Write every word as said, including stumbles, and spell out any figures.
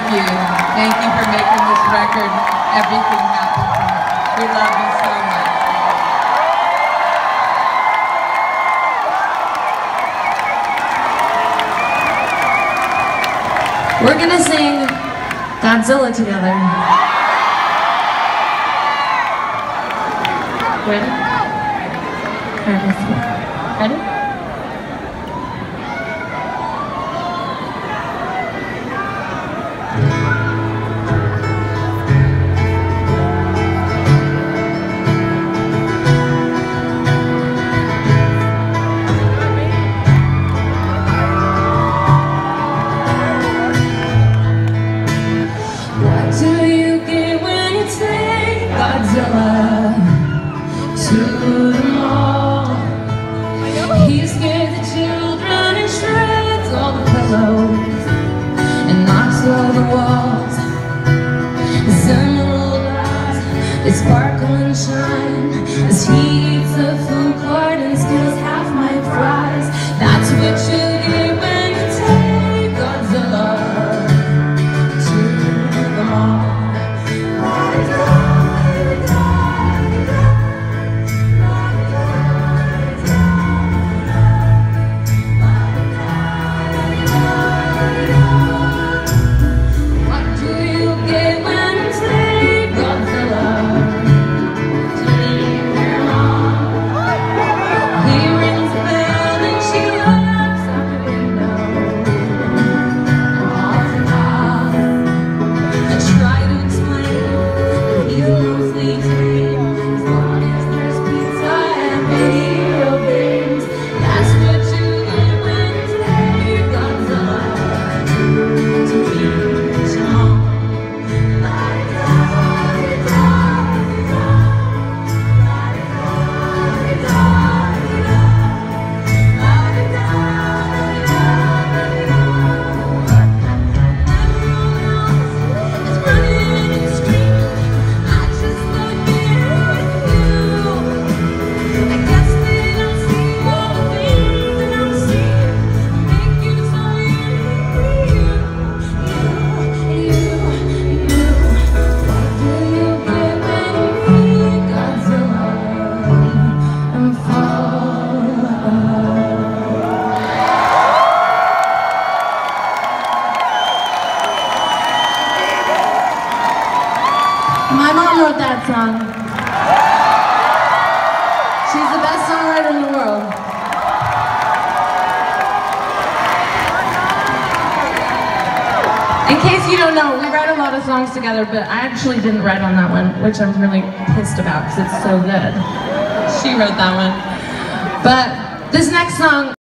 you. Thank you for making this record everything happen for me. We love you so much. We're gonna sing Godzilla together. Ready? Ready? What do you get when you take Godzilla to the mall? He scares the children and shreds all the pillows and knocks all the walls. His emerald eyes, they sparkle and shine as he eats the food court and steals half my fries. That's what you get when you take Godzilla to the mall. My mom wrote that song. She's the best songwriter in the world. In case you don't know, we write a lot of songs together, but I actually didn't write on that one, which I'm really pissed about because it's so good. She wrote that one. But this next song